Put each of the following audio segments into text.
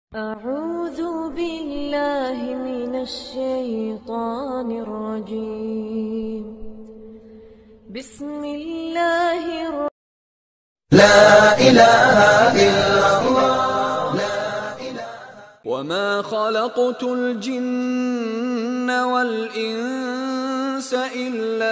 أعوذ بالله من الشيطان الرجيم بسم الله لا إله إلا الله وما خلقت الجن والإنس إلا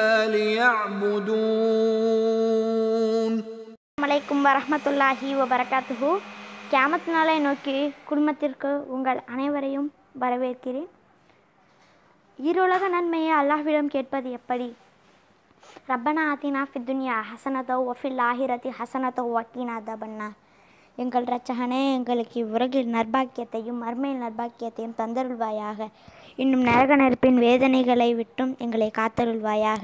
ليعبدون. அலைக்கும் வரஹ்மத்துல்லாஹி வபரகாத்துஹு. கியாமத் நாளை நோக்கி குடும்பத்திற்கு உங்கள் அனைவரையும் வரவேற்கிறேன். இருலக நன்மையை அல்லாஹ்விடம் கேட்பது எப்படி? ரப்பனா ஆத்தினா ஃபித்துன்யா ஹசனத்தோ வஃபில் ஆஹிரத்தி ஹசனத்தோ வக்கீனா தபன்னா. எங்கள் இரட்சகனே, எங்களுக்கு இவ்வுலகில் நற்பாக்கியத்தையும் மறுமையில் நற்பாக்கியத்தையும் தந்தருள்வாயாக. இன்னும் நரக நெருப்பின் வேதனைகளை விட்டும் எங்களை காத்தருள்வாயாக.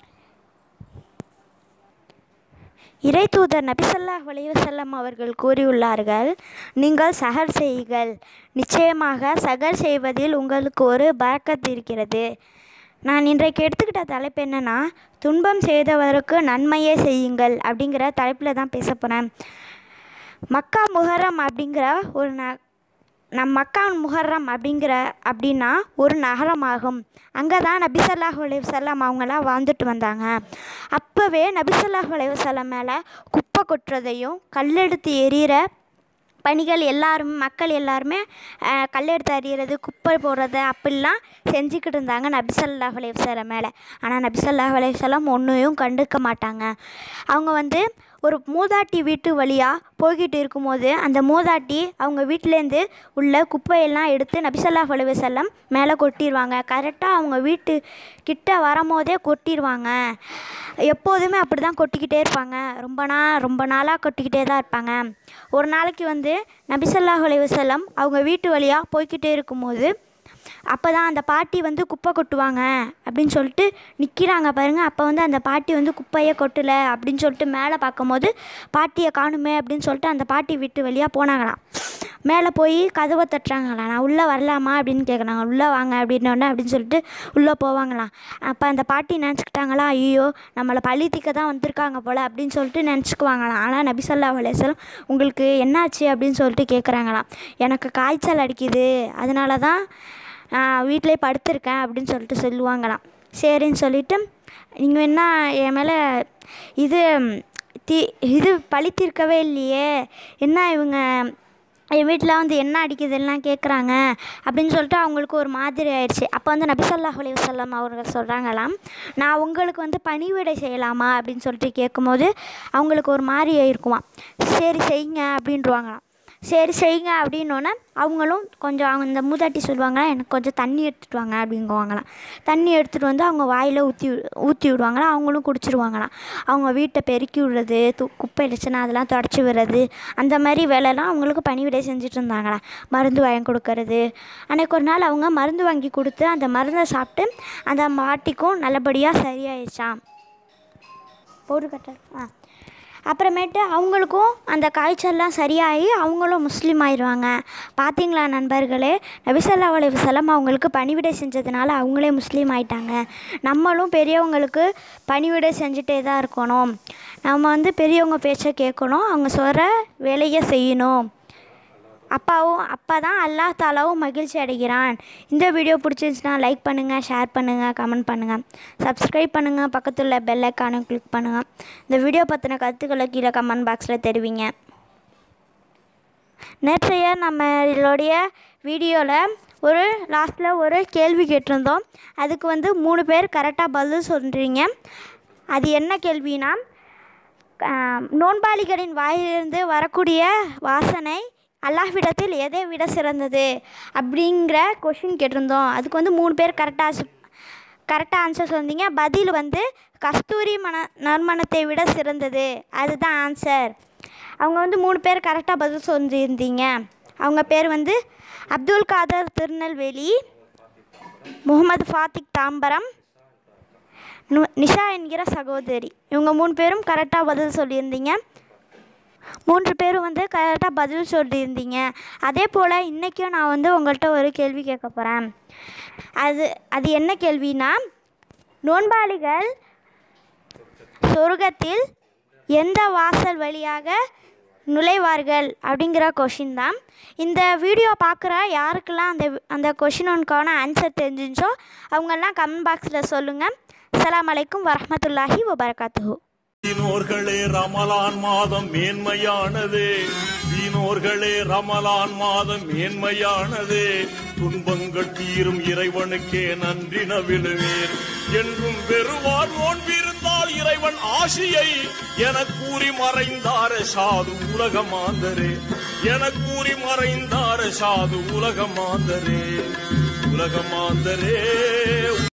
இறை தூதர் நபி ஸல்லல்லாஹு அலைஹி வஸல்லம் அவர்கள் கூறியுள்ளார்கள், நீங்கள் சஹர் செய்யுங்கள், நிச்சயமாக சஹர் செய்வதில் உங்களுக்கு ஒரு பரக்கத் இருக்கிறது. நான் இன்றைக்கு எடுத்துக்கிட்ட தலைப்பு என்னென்னா, துன்பம் செய்தவருக்கு நன்மையே செய்யுங்கள் அப்படிங்கிற தலைப்பில் தான் பேச போகிறேன். மக்கா முஹர்ரம் அப்படிங்கிற ஒரு மக்கா முஹர்ரம் அப்படின்னா ஒரு நகரமாகும். அங்கே தான் நபி ஸல்லல்லாஹு அலைஹி வஸல்லம் அவங்களாம் வாழ்ந்துட்டு வந்தாங்க. அப்போவே நபி ஸல்லல்லாஹு அலைஹி வஸல்லம் மேலே குப்பை கொட்டுறதையும் கல்லெடுத்து எறிகிற பணிகள் மக்கள் எல்லாருமே கல்லெடுத்து எறிகிறது, குப்பை போடுறது அப்படிலாம் செஞ்சுக்கிட்டு இருந்தாங்க நபி ஸல்லல்லாஹு அலைஹி வஸல்லம் மேலே. ஆனால் நபி ஸல்லல்லாஹு அலைஹி வஸல்லம் ஒன்றையும் கண்டுக்க மாட்டாங்க. அவங்க ஒரு மூதாட்டி வீட்டு வழியாக போய்கிட்டு இருக்கும்போது அந்த மூதாட்டி அவங்க வீட்டிலேருந்து உள்ள குப்பையெல்லாம் எடுத்து நபி ஸல்லல்லாஹு அலைஹி வஸல்லம் மேலே கொட்டிடுவாங்க. கரெக்டாக அவங்க வீட்டு கிட்ட வரும்போதே கொட்டிடுவாங்க. எப்போதுமே அப்படி தான் கொட்டிக்கிட்டே இருப்பாங்க. ரொம்ப நாளாக கொட்டிக்கிட்டே தான் இருப்பாங்க. ஒரு நாளைக்கு நபி ஸல்லல்லாஹு அலைஹி வஸல்லம் அவங்க வீட்டு வழியாக போய்கிட்டே இருக்கும்போது அப்போ தான் அந்த பாட்டி குப்பை கொட்டுவாங்க அப்படின்னு சொல்லிட்டு நிற்கிறாங்க பாருங்கள். அப்போ அந்த பாட்டி குப்பையே கொட்டலை அப்படின்னு சொல்லிட்டு மேலே பார்க்கும்போது பாட்டியை காணுமே அப்படின்னு சொல்லிட்டு அந்த பாட்டி வீட்டு வழியாக போனாங்களாம். மேலே போய் கதவை தட்டுறாங்களாம். நான் உள்ளே வரலாமா அப்படின்னு கேட்குறாங்க. உள்ளே வாங்க அப்படின்னு சொல்லிட்டு உள்ளே போவாங்களாம். அப்போ அந்த பாட்டி நினச்சிக்கிட்டாங்களா, ஐயோ நம்மளை பழி தீர்க்க தான் வந்திருக்காங்க போல் அப்படின்னு சொல்லிட்டு நினச்சிக்குவாங்களாம். ஆனால் நபி ஸல்லல்லாஹு அலைஹி வஸல்லம் உங்களுக்கு என்னாச்சு அப்படின்னு சொல்லிட்டு கேட்குறாங்களாம். எனக்கு காய்ச்சல் அடிக்குது, அதனால தான் வீட்டிலே படுத்திருக்கேன் அப்படின்னு சொல்லிட்டு சொல்லுவாங்களாம். சரின்னு சொல்லிவிட்டு, நீங்கள் என்ன என் மேலே இது பழி தீர்க்கவே இல்லையே, என்ன இவங்க என் வீட்டில் என்ன அடிக்குதுலாம் கேட்குறாங்க அப்படின்னு சொல்லிட்டு அவங்களுக்கு ஒரு மாதிரி ஆயிடுச்சு. அப்போ நபி ஸல்லல்லாஹு அலைஹி வஸல்லம் அவர்கள் சொல்கிறாங்களாம், நான் உங்களுக்கு பணிவிடை செய்யலாமா அப்படின்னு சொல்லிட்டு கேட்கும்போது அவங்களுக்கு ஒரு மாதிரி இருக்குமா. சரி செய்யுங்க அப்படின்ட்டுருவாங்களாம். சரி செய்யுங்க அப்படின்னோடனே அவங்களும் கொஞ்சம் இந்த மூதாட்டி சொல்லுவாங்களாம், எனக்கு கொஞ்சம் தண்ணி எடுத்துகிட்டு வாங்க அப்படிங்குவாங்களாம். தண்ணி எடுத்துகிட்டு அவங்க வாயில் ஊற்றி விடுவாங்களாம். அவங்களும் குடிச்சிருவாங்களாம். அவங்க வீட்டை பெருக்கி விடுறது, குப்பை அடிச்சுன்னா அதெல்லாம் தொடச்சி விடுறது, அந்த மாதிரி வேலைலாம் அவங்களுக்கு பணிவிடை செஞ்சுட்டு இருந்தாங்களாம். மருந்து வாங்கி கொடுக்கறது. அன்றைக்கு ஒரு நாள் அவங்க மருந்து வாங்கி கொடுத்து அந்த மருந்தை சாப்பிட்டு அந்த பாட்டிக்கும் நல்லபடியாக சரியாயிடுச்சான். அப்புறமேட்டு அவங்களுக்கும் அந்த காய்ச்சல்லாம் சரியாகி அவங்களும் முஸ்லீம் ஆயிடுவாங்க. பார்த்தீங்களா நண்பர்களே, நபி ஸல்லல்லாஹு அலைஹி வஸல்லம் அவங்களுக்கு பணிவிடை செஞ்சதுனால அவங்களே முஸ்லீம் ஆயிட்டாங்க. நம்மளும் பெரியவங்களுக்கு பணிவிடை செஞ்சுட்டே தான் இருக்கணும். நம்ம பெரியவங்க பேச்சை கேட்கணும், அவங்க சொல்கிற வேலையை செய்யணும். அப்போ தான் அல்லாஹ் தாலாவும் மகிழ்ச்சி அடைகிறான். இந்த வீடியோ பிடிச்சிருந்துச்சுன்னா லைக் பண்ணுங்கள், ஷேர் பண்ணுங்கள், கமெண்ட் பண்ணுங்கள், சப்ஸ்கிரைப் பண்ணுங்கள், பக்கத்தில் பெல் ஐக்கானை கிளிக் பண்ணுங்கள். இந்த வீடியோ பற்றின கருத்துக்களை கீழே கமெண்ட் பாக்ஸில் தெரிவிங்க. நேற்றைய நம்மளுடைய வீடியோவில் லாஸ்ட்டில் ஒரு கேள்வி கேட்டிருந்தோம். அதுக்கு 3 பேர் கரெக்டாக பதில் சொல்கிறீங்க. அது என்ன கேள்வினா, நோன்பாளிகளின் வாயிலிருந்து வரக்கூடிய வாசனை அல்லாஹ்விடத்தில் எதை விட சிறந்தது அப்படிங்கிற கொஷின் கேட்டிருந்தோம். அதுக்கு 3 பேர் கரெக்டாக ஆன்சர் சொன்னீங்க. பதில் கஸ்தூரி நறுமணத்தை விட சிறந்தது, அதுதான் ஆன்சர். அவங்க 3 பேர் கரெக்டாக பதில் சொல்லியிருந்தீங்க. அவங்க பேர் அப்துல் காதர் திருநெல்வேலி, முகமது ஃபாத்திக் தாம்பரம், நிஷா என்கிற சகோதரி. இவங்க 3 பேரும் கரெக்டாக பதில் சொல்லியிருந்தீங்க. 3 பேரும் கரெக்டாக பதில் சொல்லியிருந்தீங்க. அதே போல் இன்றைக்கும் நான் உங்கள்கிட்ட ஒரு கேள்வி கேட்க போகிறேன். அது என்ன கேள்வினா, நோன்பாளிகள் சொர்க்கத்தில் எந்த வாசல் வழியாக நுழைவார்கள் அப்படிங்கிற கொஷின் தான். இந்த வீடியோ பார்க்குற யாருக்கெல்லாம் அந்த கொஷினுக்கான ஆன்சர் தெரிஞ்சிச்சோ அவங்கெல்லாம் கமெண்ட் பாக்ஸில் சொல்லுங்கள். அஸ்ஸலாமு அலைக்கும் வரஹ்மத்துல்லாஹி வபரகாத்துஹு. வீணோர்களே ரமலான் மாதம் மேன்மையானது, வீணோர்களே ரமலான் மாதம் மேன்மையானது. துன்பங்கள் தீரும் இறைவனுக்கே நன்றி நவிழுவீர், என்றும் பெறுவார் நோன்பிருந்தால் இறைவன் ஆசியை என கூறி மறைந்தார சாது உலகமாந்தரே, என கூறி மறைந்தார சாது உலகமாந்தரே, உலகமாந்தரே.